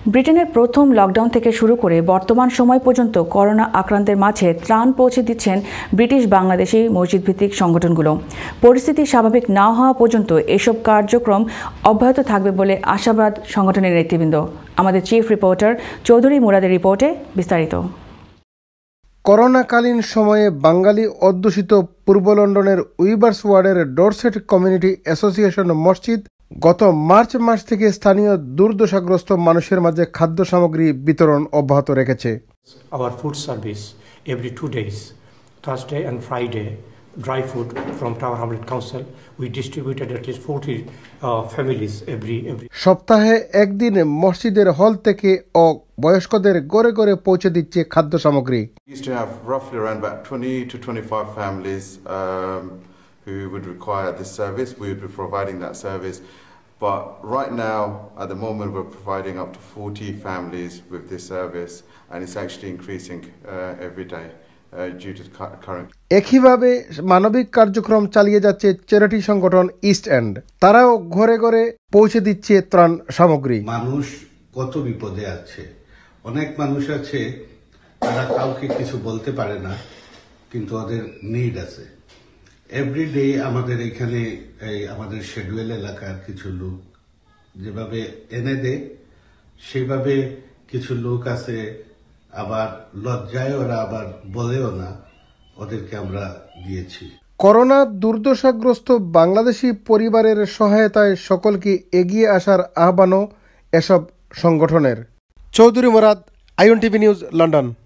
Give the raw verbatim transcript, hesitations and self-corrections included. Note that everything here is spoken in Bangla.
ব্রিটেনের প্রথম লকডাউন থেকে শুরু করে বর্তমান সময় পর্যন্ত করোনা আক্রান্তের মাঝে ত্রাণ পৌঁছে দিচ্ছেন ব্রিটিশ বাংলাদেশি মসজিদ ভিত্তিক সংগঠনগুলো। পরিস্থিতি স্বাভাবিক না হওয়া পর্যন্ত এসব কার্যক্রম অব্যাহত থাকবে বলে আশাবাদ সংগঠনের নেতৃবৃন্দ। আমাদের চিফ রিপোর্টার চৌধুরী মুরাদের রিপোর্টে বিস্তারিত। করোনাকালীন সময়ে বাঙালি অধ্যুষিত পূর্ব লন্ডনের উইভার্স ওয়ার্ডের ডরসেট কমিউনিটি অ্যাসোসিয়েশন মসজিদ গত মার্চ মাস থেকে স্থানীয় দুর্দশাগ্রস্ত মানুষের মাঝে খাদ্য সামগ্রী বিতরণ অব্যাহত রেখেছে। Our food service every two days, Thursday and Friday, dry food from Tower Hamlet Council. We distributed at least forty uh, families every every. সপ্তাহে একদিন মসজিদের হল থেকে ও বয়স্কদের ঘরে ঘরে পৌঁছে দিচ্ছে খাদ্য সামগ্রী। We used to have roughly around about twenty to twenty-five families um, who would require this service. We would be providing that service. But right now, at the moment, we're providing up to forty families with this service, and it's actually increasing uh, every day uh, due to the current. একইভাবে মানবিক কার্যক্রম চালিয়ে যাচ্ছে চ্যারিটি সংগঠন ইস্ট এন্ড। তারাও ঘরে ঘরে পৌঁছে দিচ্ছে ত্রাণ সামগ্রী। মানুষ কত বিপদে আছে, অনেক মানুষ আছে তারা কাউকে কিছু বলতে পারে না, কিন্তু ওদের নিড আছে। এভরিডে আমাদের এখানে এই আমাদের শেডুয়েল এলাকার কিছু লোক যেভাবে এনে দেয়, সেভাবে কিছু লোক আছে আবার লজ্জায় ওরা আবার বলেও না, ওদেরকে আমরা দিয়েছি। করোনা দুর্দশাগ্রস্ত বাংলাদেশি পরিবারের সহায়তায় সকলকে এগিয়ে আসার আহ্বানও এসব সংগঠনের। Chowdhury Murad, IN TV news, London.